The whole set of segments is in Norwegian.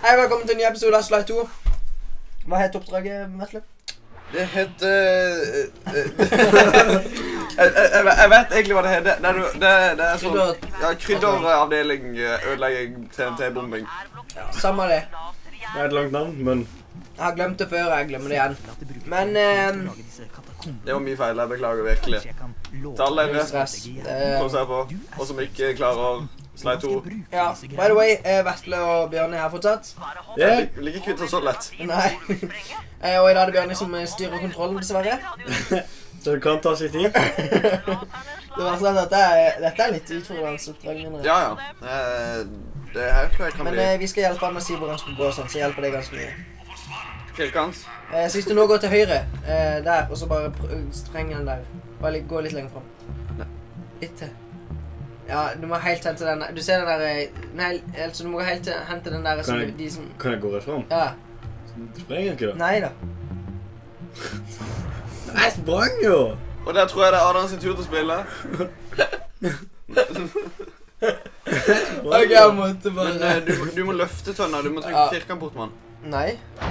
Hei, velkommen til en ny episode av Sly 2. Hva heter oppdraget, Vetle? Det heter... jeg vet egentlig hva det heter. Det er sånn... Ja, krydderavdeling, ødelegging, TNT-bombing. Ja, samme det. Det er et langt navn, men... Jeg har glemt det før, jeg glemmer det igjen. Men, det var mye feil, jeg beklager virkelig. Til alle dere som ser på, og som ikke klarer Sly 2. Ja, by the way, Vetle og Bjørni her fortsatt. Jeg liker kvitt så lett. Nei. Og i dag er det Bjørni som styrer kontrollen, dessverre. Så det kan ta sin tid. Det var sånn at dette er litt utfordrende oppdrag mine. Ja. Det her tror jeg kan bli... Men vi skal hjelpe han med å si hvor han skal gå og sånn, så hjelper det ganske mye. Firkant. Så hvis du nå går til høyre, der, og så bare sprenger den der. Bare gå litt lenger frem. Litt til. Ja, du må helt hen til den der. Du ser den der... Nei, altså du må gå helt hen til den der som de som... Kan jeg gå rett frem? Ja. Du sprenger ikke da? Nei da. Jeg sprang jo! Og der tror jeg det er Adrian sin tur til å spille. Ok, jeg måtte bare... Men du må løfte tønna, du må trykke firkant bort, mann. Nei.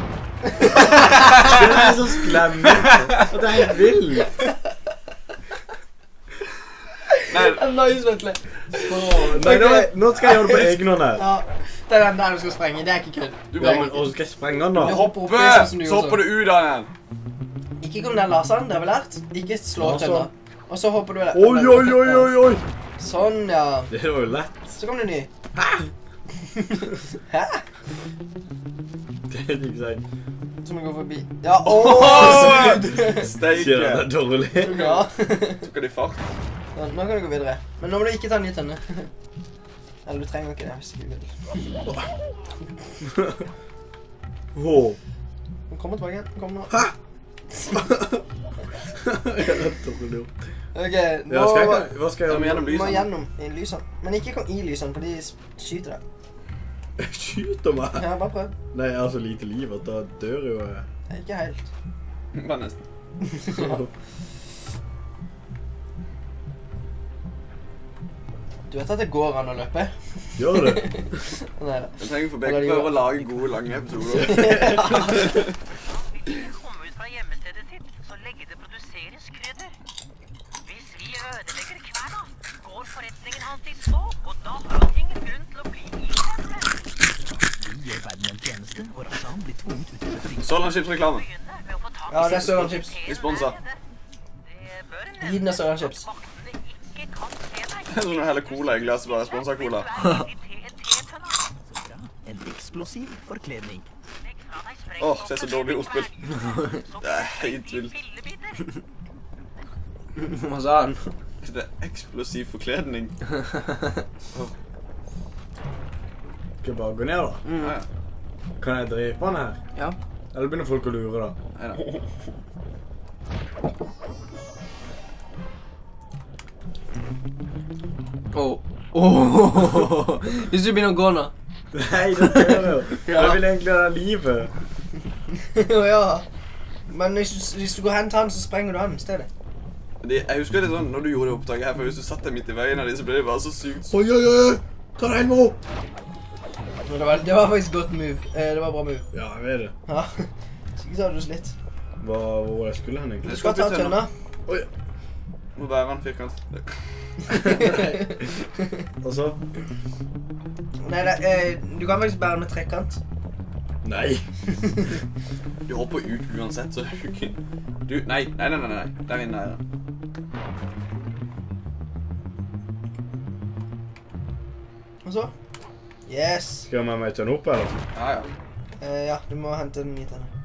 Det er så sklemmende. Det er helt vild. Nei, Nice, Vetle. Nei, nå skal jeg gjøre det på egen hånd her. Ja, det er den der du skal sprenge, det er ikke kødd. Ja, men og skal jeg sprenge den da? Du hopper opp i sånn som du så gjorde hopper du ut av den. Ikke kom den laseren, det har vi lært. Ikke slå tønna. Og så hopper du... Oi. Sånn, ja. Det var jo lett. Så kom det ny. Hæ? Det er ikke sant. Så må vi gå forbi. Ja, åh! Steike. Sier det er dårlig. Ja. Tok de fart? Nå kan du gå videre. Men nå må du ikke ta en ny tønne. Eller du trenger ikke det, hvis ikke du vil. Den kommer tilbake igjen. Den kommer nå. Hæ? Jeg er dårlig gjort. Ok, nå... Hva skal jeg gjøre? Gjennom Du må lysene. gjennom i lysene. Men ikke kom i lysene, for de skyter deg. Skyter meg? Ja, bare prøv. Nei, jeg har så lite liv at da dør jo jeg. Ikke helt. Bare nesten. Du vet at det går an å løpe? Gjør det? Neida. Jeg trenger for begge prøver å lage gode, lange episoder. Kom ut fra hjemmestedet sitt, så legge det produseres krydder. Hvis vi ødelegger kverna, går forretningen hans i stå, og da har han ingen grunn til å bli ilende. Vi gjør verden en tjeneste, og Rashan blir tvunget ut i fri. Sørlandschips-reklame. Begynne med å få tak Ja, det er Sørlandschips. Vi sponser. Det bør Gi den av Sørlandschips. vaktene ikke kan se deg. Det er sånn å helle cola i glasset, bare sponser cola. Så bra. En eksplosiv forkledning. Åh, det er så dårlig ordspill. Det er helt vilt. Hva sa han? Det er eksplosiv forkledning. Skal jeg bare gå ned da? Ja. Kan jeg drepe han her? Ja. Eller begynner folk å lure da? Neida. Hvis du begynner å gå nå. Nei, det gjør jeg jo. Jeg vil egentlig ha livet. Ja. Men hvis du går hen til han, så sprenger du han i stedet. Jeg husker det sånn, når du gjorde det opptaket her, for hvis du satt deg midt i veien av de, så ble det bare så sykt. Oi. Ta deg en mo! Men det var faktisk godt move. Det var bra move. Ja, jeg vet det. Ja. Så ikke så hadde du slitt. Hvor jeg skulle hen egentlig? Du skal ta tønna. Oi. Må bære en firkant. Og så? Nei, du kan faktisk bære med trekant. Nei. Du hopper ut uansett, så du... Nei. Der inne er det. Og så? Yes. Skal jeg med meg tønne opp, eller? Ja. Ja, du må hente den nye tønna.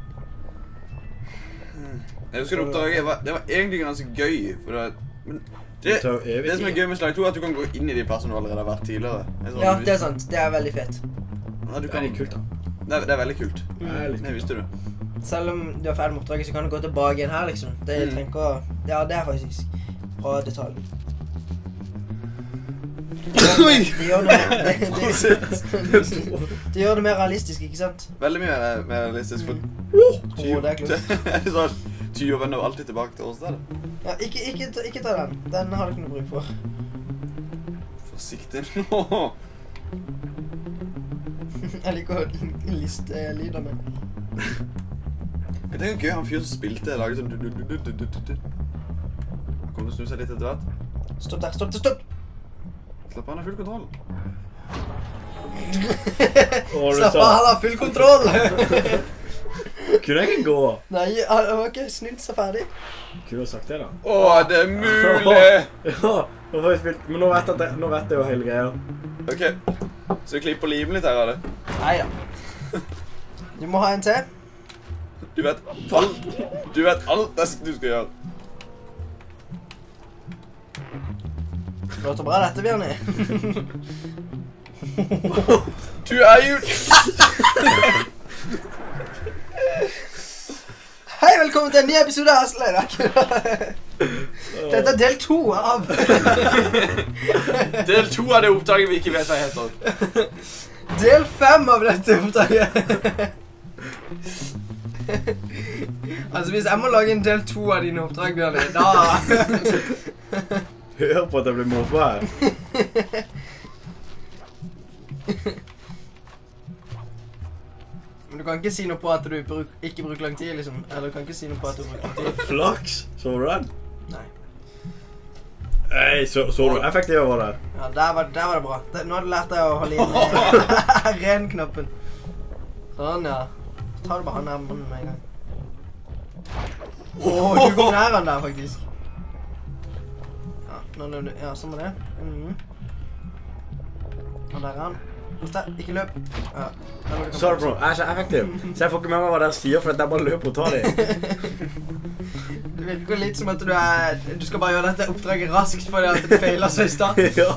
Jeg husker det oppdaget, det var egentlig ganske gøy, for men det som er gøy med Sly 2 er at du kan gå inn i de plassene du allerede har vært tidligere. Ja, det er sant. Det er veldig fett. Ja, du Det kan... er litt kult da. Det er veldig kult. Det visste du. Selv om du er ferdig med oppdraget, så kan du gå tilbake igjen her, liksom. Det trenger ikke å... Ja, det er faktisk bra detalj. Oi! Det gjør det mer realistisk, ikke sant? Veldig mye mer realistisk, for... Det er klokt. Sånn, tyv vender alltid tilbake til årstedet. Ja, ikke ta den. Den har du ikke noe bruk for. Forsiktig nå. Jeg liker å liste lyder med. Jeg tenker gøy, han fyr som spilte, laget sånn Han kommer til å snu seg litt etter hvert. Stopp der, stopp! Slapp av, han har full kontroll. Slapp av, han har full kontroll! Kunne jeg ikke gå? Nei, han var ikke snudd så ferdig. Kunne du sagt det da? Det er mulig! Ja, nå får jeg spilt, men nå vet jeg jo hele greia. Ok, så vi klipper limen litt her, er det? Neida. Du må ha en til. Du vet alt det du skal gjøre. Det låter bra dette, Bjørni. Du er jo... Hei, velkommen til en ny episode av Hasleid. Dette er del 2 av... Del 2 av det opptaket vi ikke vet hva heter. Del 5 av dette opptaket. Altså, hvis jeg må lage en del 2 av dine oppdrag, Bjørni, da... Hør på at jeg blir mobbet her. Men du kan ikke si noe på at du ikke bruker lang tid, liksom. Eller du kan ikke si noe på at du bruker lang tid. Flaks! Så du den? Nei. Nei, så du effektiv var det? Ja, der var det bra. Nå har du lært deg å holde inn ren-knappen. Sånn, ja. Så tar du bare han her munnen med en gang. Du går nær han der, faktisk. Ja, sånn med det. Og der er han. Ikke løp. Ja. Sorry bro, jeg er så effektiv. Så jeg får ikke med meg hva dere sier, for jeg bare løper og tar det. Det virker litt som at du skal bare gjøre dette oppdraget raskt, fordi at det feiler så i start. Ja.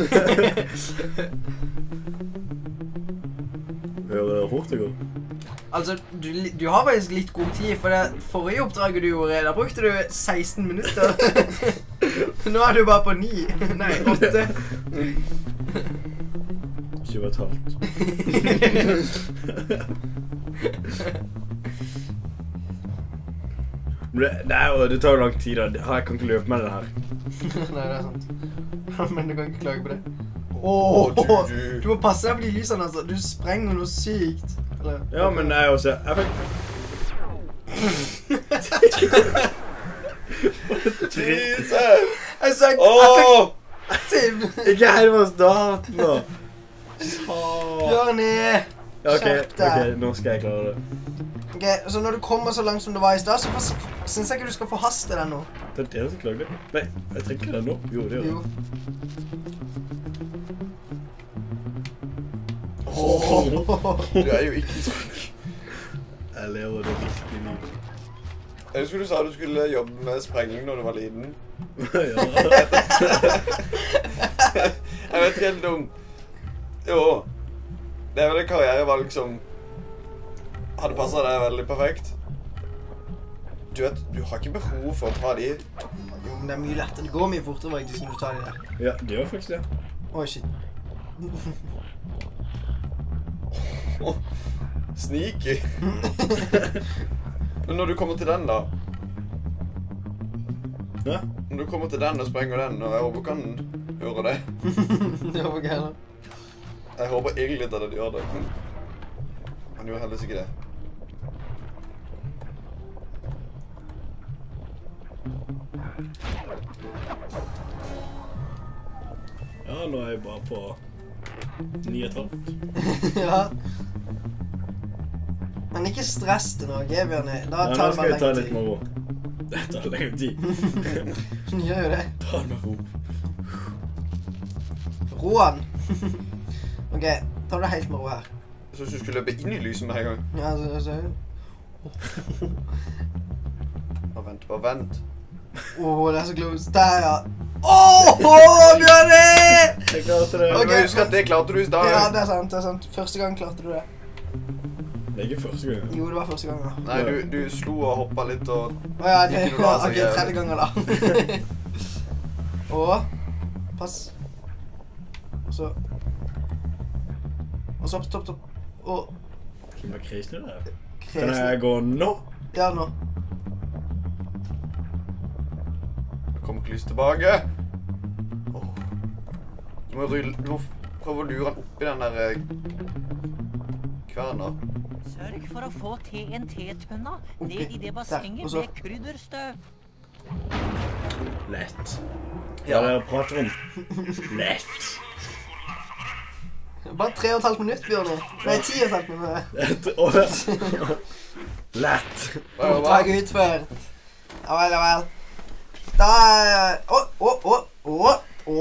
Hører dere fort det går? Altså, du har faktisk litt god tid, for det forrige oppdraget du gjorde, da brukte du 16 minutter. Nå er du bare på 9. Nei, 8. 7,5. Det tar jo lang tid da. Jeg kan ikke løpe med det her. Nei, det er sant. Men du kan ikke klage på det. Du må passe deg på de lysene, altså. Du sprenger noe sykt. Eller? Ja, men jeg også. Jeg sa effektiv. Ikke helt på starten da. Bjørni! Ok, nå skal jeg klare det. Ok, så når du kommer så langt som du var i stad, så synes jeg ikke du skal forhaste deg nå. Det er det som klager det. Nei, jeg trenger det nå. Jo, det gjør det. Du er jo ikke trygg. Jeg lever det virkelig liv. Jeg husker du sa du skulle jobbe med sprenging når du var liten. Ja. Jeg vet ikke helt om... Jo, det er vel et karrierevalg som hadde passet deg veldig perfekt. Du vet, du har ikke behov for å ta de. Jo, men det er mye lettere. Det går mye fortere faktisk når du tar de der. Ja, det gjør faktisk det. Oi, shit. Sneaky. Men når du kommer til den da. Ja? Når du kommer til den og sprenger den, og jeg håper kan gjøre det. Jeg håper ikke heller. Jeg håper egentlig litt at det gjør det. Han gjør heldigvis ikke det. Ja, nå er jeg bare på 9,5. Ja. Men ikke stress det nå, Bjørni. Da tar det bare lenge tid. Nå skal jeg ta litt med ro. Det tar lenge tid. Den gjør jo det. Ta det med ro. Roan. Ok, ta det helt med ro her. Jeg synes du skulle løpe inn i lyset med en gang. Ja, så... Bare vent. Det er så close. Der, ja. Bjørni! Jeg klarte det. Okay, men husk at det klarte du i dag. Ja, det er sant. Første gang klarte du det. Det er ikke første gang. Jo, det var første gang, da. Nei, du slo og hoppet litt og... Ja, ok, tredje ganger da. Og... Pass. Og så... Stopp. Og... Hvem er kristne der? Kan jeg gå nå? Ja, nå. Kom ikke lyst tilbake. Du må prøve å lure han oppi den der... kverner. Sørg for å få TNT-tønna ned i det bassenget og så- med krydderstøv. Lett. Ja, det prater om. Lett. Bare 3,5 minutter, Bjørne. Nei, 10,5 minutter. Lett. Oppdrag utført. Ja vel, ja vel. Da...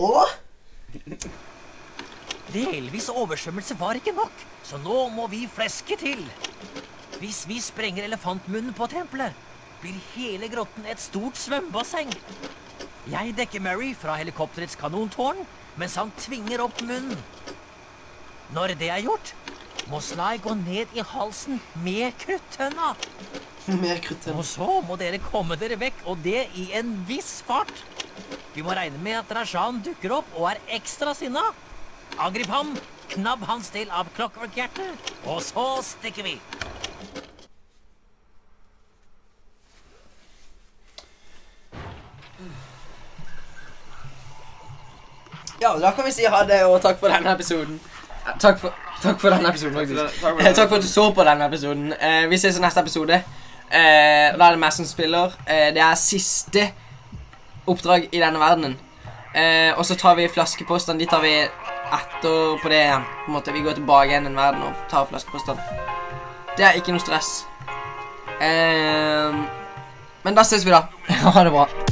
Delvis oversvømmelse var ikke nok, så nå må vi fleske til. Hvis vi sprenger elefantmunnen på tempelet, blir hele grotten et stort svømmebasseng. Jeg dekker Mary fra helikopterets kanontårn, mens han tvinger opp munnen. Når det er gjort, må Sly gå ned i halsen med kruttønna. Mer krutt. Og så må dere komme dere vekk, og det i en viss fart. Vi må regne med at Rajan dukker opp og er ekstra sinna. Angrip ham, knabb hans del av Clockwork-hjertet, og så stikker vi. Ja, da kan vi si ha det, og takk for denne episoden. Takk for denne episoden, faktisk. Takk for at du så på denne episoden. Vi ses i neste episode. Da er det meg som spiller. Det er siste oppdrag i denne verdenen. Og så tar vi flaskepostene. De tar vi etter på det igjen. På en måte, vi går tilbake igjen i en verden og tar flaskepostene. Det er ikke noe stress. Men da ses vi da. Ha det bra.